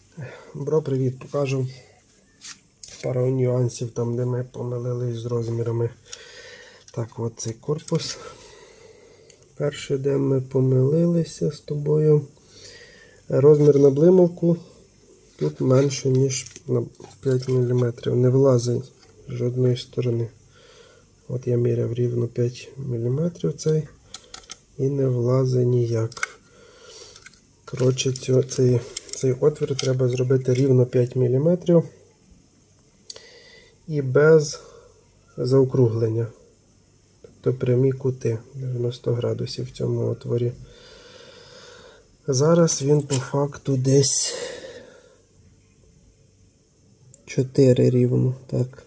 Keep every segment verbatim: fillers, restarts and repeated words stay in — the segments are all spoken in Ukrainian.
Бро, привіт, покажу пару нюансів там, де ми помилились з розмірами. Так, от цей корпус. Перше, де ми помилилися з тобою. Розмір на блимавку тут менше, ніж на п'ять міліметрів. Не влазить з жодної сторони. От я міряв рівно п'ять міліметрів цей і не влазить ніяк. Коротше, цей, цей отвір треба зробити рівно п'ять міліметрів і без заокруглення. Тобто прямі кути дев'яносто градусів в цьому отворі. Зараз він по факту десь чотири рівно, так.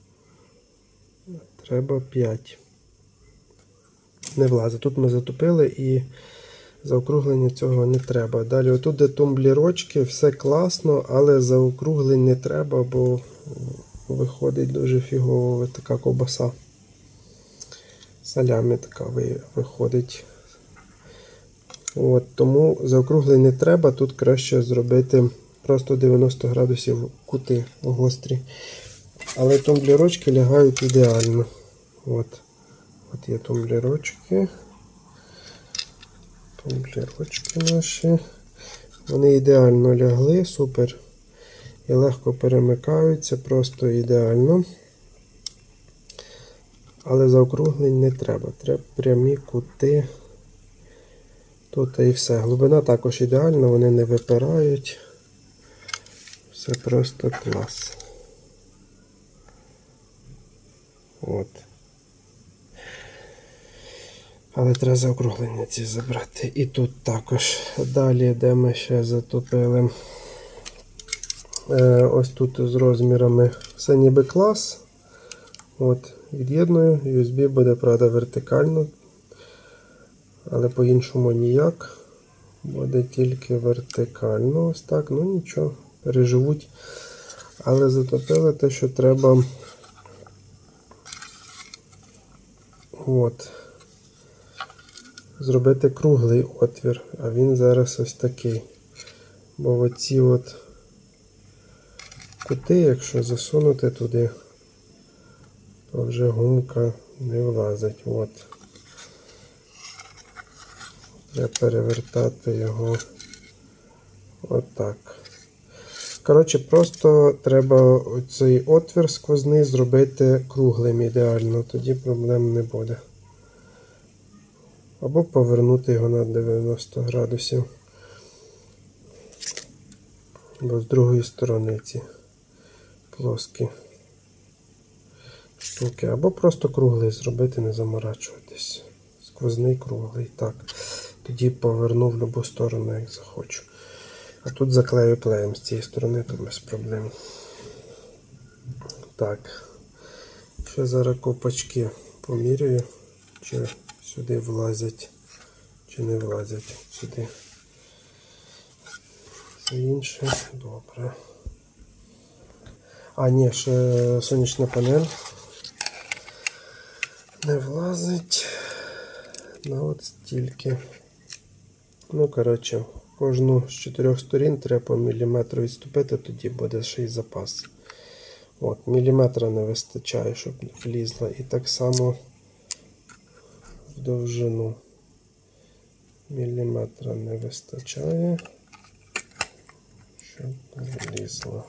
Треба п'ять. Не влазить. Тут ми затупили і заокруглення цього не треба. Далі отут де тумблірочки, все класно, але заокруглень не треба, бо виходить дуже фігово така ковбаса. Салямі така виходить. От, тому заокруглень не треба, тут краще зробити просто дев'яносто градусів кути гострі. Але тумблірочки лягають ідеально. От, от є тумблірочки. Тумблірочки наші. Вони ідеально лягли, супер. І легко перемикаються, просто ідеально. Але заокруглень не треба. Треба прямі кути. Тут і все. Глибина також ідеальна, вони не випирають. Все просто клас. От. Але треба заокруглення ці забрати. І тут також. Далі, де ми ще затопили. Е, ось тут з розмірами все ніби клас. От, від'єдную. ю ес бі буде, правда, вертикально. Але по-іншому ніяк. Буде тільки вертикально. Ось так. Ну нічого, переживуть. Але затопили те, що треба. От. Зробити круглий отвір. А він зараз ось такий. Бо оці от кути, якщо засунути туди, то вже гумка не влазить. От. Треба перевертати його отак. Коротше, просто треба цей отвір сквозний зробити круглим ідеально, тоді проблем не буде. Або повернути його на дев'яносто градусів. Бо з другої сторони ці плоскі штуки. Або просто круглий зробити, не заморачуватись. Сквозний круглий. Так. Тоді поверну в будь-яку сторону, як захочу. А тут заклею плеєм з цієї сторони, то без проблем. Так. Ще зараз копачки поміряю, чи сюди влазять, чи не влазять сюди. Все інше добре. А, ні, ще сонячна панель не влазить. На от стільки. Ну, коротше, кожну з чотирьох сторін треба по міліметру відступити, тоді буде ще й запас. От, міліметра не вистачає, щоб влізла. І так само в довжину. Міліметра не вистачає, щоб влізла.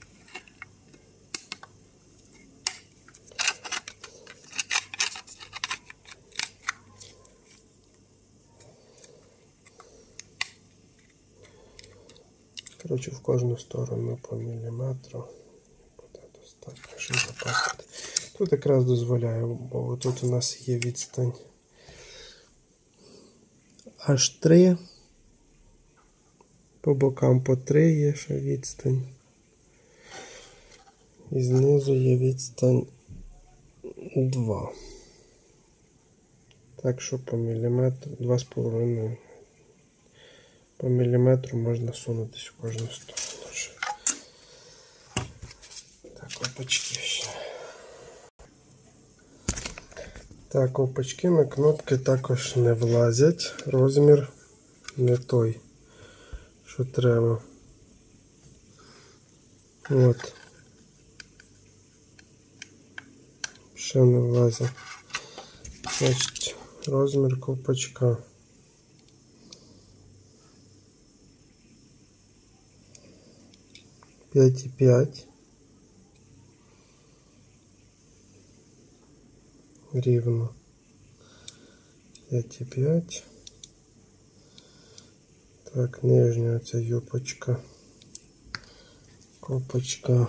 Коротше, в кожну сторону по міліметру. Буде достатньо, щоб запасити. Тут якраз дозволяє, бо тут у нас є відстань аж три. По бокам по три є ще відстань. І знизу є відстань два. Так що по міліметру, два з половиною. По міліметру можна сунутись в кожну сторону. Так, опачки ще. Так, опачки на кнопки також не влазять. Розмір не той, що треба. От. Ще не влазить. Значить, розмір ковпачка. п'ять і п'ять. Рівно. п'ять і п'ять. Так, нижня ця юбочка. Ковпачка.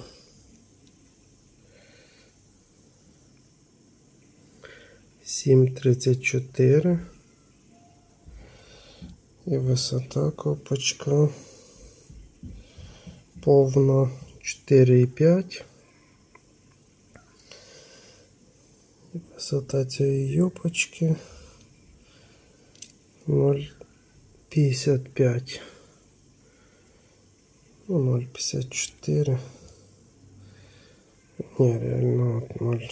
сім тридцять чотири. І висота ковпачка повна чотири і п'ять. І висота цієї юбочки нуль п'ятдесят п'ять. Ну, нуль п'ятдесят чотири. Ні, реально от нуль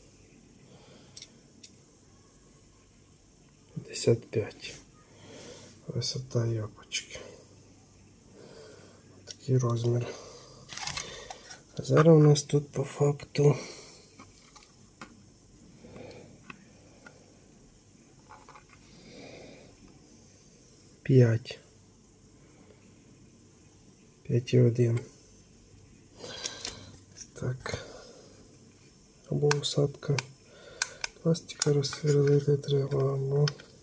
п'ятдесят п'ять. Висота юбочки. Такий розмір. А зараз у нас тут по факту п'ять. п'ять і один. Так. Або усадка пластика розсверлити треба, або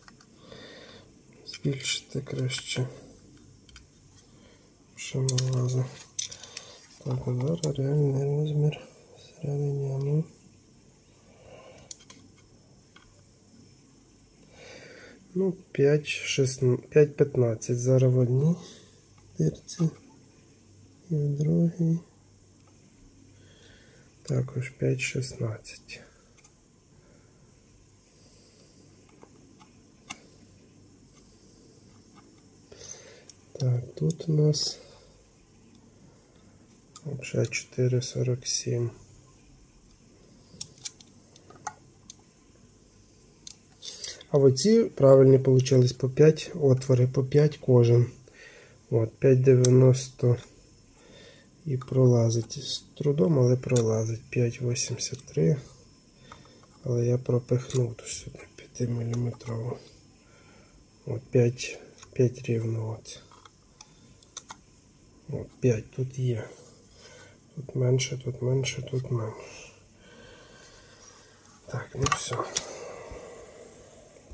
збільшити краще. Що не влазить. Так, а зараз реальний розмір всередині, ну. Ну, п'ять п'ятнадцять зараз в одній дирці і в другій. Також п'ять шістнадцять. Так, тут у нас вже чотири сорок сім. А оці правильні получились по п'ять отвори, по п'ять кожен. От, п'ять дев'яносто і пролазить з трудом, але пролазить. п'ять вісімдесят три. Але я пропихнув тут сюди п'ять міліметрову. От п'ять, п'ять рівно. От. От п'ять тут є. Тут менше, тут менше, тут менше. Так, ну все.